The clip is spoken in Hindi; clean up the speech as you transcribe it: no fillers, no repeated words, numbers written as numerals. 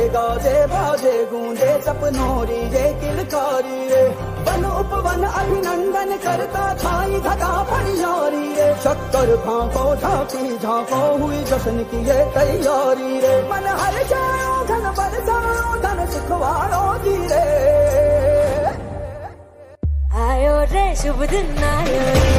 गाजे बाजे गूंजे सपनों री ये किलकारी रे। वन उपवन अभिनंदन करता छाई घटा परियारी रे। शक्कर भांको झांकी झांको हुई जश्न की ये तैयारी रे। मन हर जाओ धन बरसाओ धन सुखवारो जी रे। आयो रे शुभ दिन आयो रे।